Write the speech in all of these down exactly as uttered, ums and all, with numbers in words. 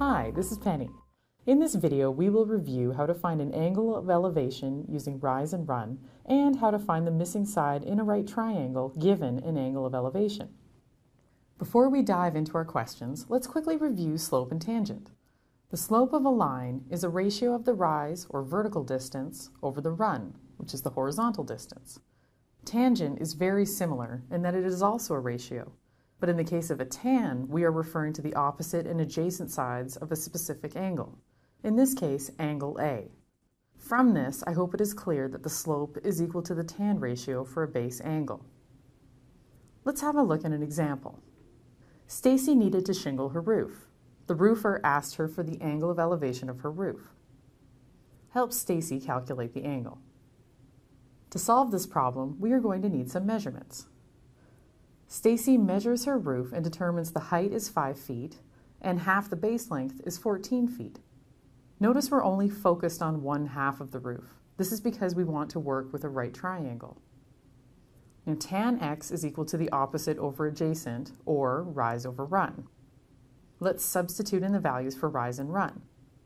Hi, this is Penny. In this video, we will review how to find an angle of elevation using rise and run, and how to find the missing side in a right triangle given an angle of elevation. Before we dive into our questions, let's quickly review slope and tangent. The slope of a line is a ratio of the rise, or vertical distance, over the run, which is the horizontal distance. Tangent is very similar in that it is also a ratio. But in the case of a tan, we are referring to the opposite and adjacent sides of a specific angle. In this case, angle A. From this, I hope it is clear that the slope is equal to the tan ratio for a base angle. Let's have a look at an example. Stacy needed to shingle her roof. The roofer asked her for the angle of elevation of her roof. Help Stacy calculate the angle. To solve this problem, we are going to need some measurements. Stacy measures her roof and determines the height is five feet and half the base length is fourteen feet. Notice we're only focused on one half of the roof. This is because we want to work with a right triangle. Now, tan x is equal to the opposite over adjacent, or rise over run. Let's substitute in the values for rise and run.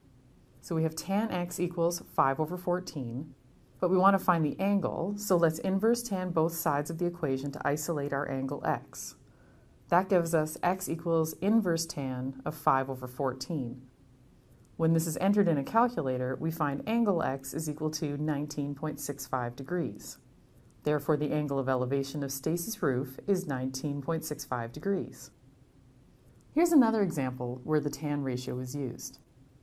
So we have tan x equals five over fourteen. But we want to find the angle, so let's inverse tan both sides of the equation to isolate our angle x. That gives us x equals inverse tan of five over fourteen. When this is entered in a calculator, we find angle x is equal to nineteen point six five degrees. Therefore, the angle of elevation of Stacy's roof is nineteen point six five degrees. Here's another example where the tan ratio is used.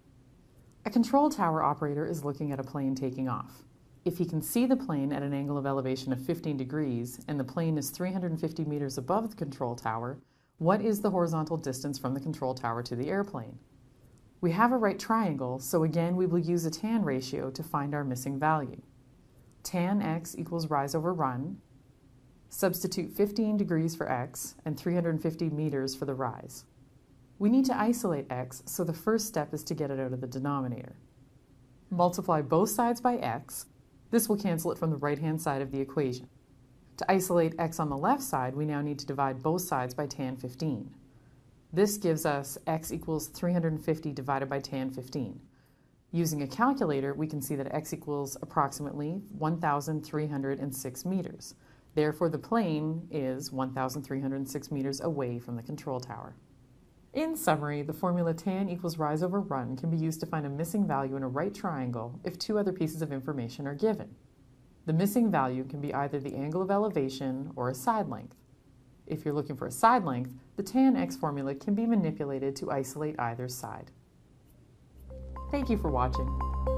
A control tower operator is looking at a plane taking off. If he can see the plane at an angle of elevation of fifteen degrees and the plane is three hundred fifty meters above the control tower, what is the horizontal distance from the control tower to the airplane? We have a right triangle, so again we will use a tan ratio to find our missing value. Tan x equals rise over run. Substitute fifteen degrees for x and three hundred fifty meters for the rise. We need to isolate x, so the first step is to get it out of the denominator. Multiply both sides by x. This will cancel it from the right-hand side of the equation. To isolate x on the left side, we now need to divide both sides by tan fifteen. This gives us x equals three hundred fifty divided by tan fifteen. Using a calculator, we can see that x equals approximately one thousand three hundred six meters. Therefore, the plane is one thousand three hundred six meters away from the control tower. In summary, the formula tan equals rise over run can be used to find a missing value in a right triangle if two other pieces of information are given. The missing value can be either the angle of elevation or a side length. If you're looking for a side length, the tan x formula can be manipulated to isolate either side. Thank you for watching.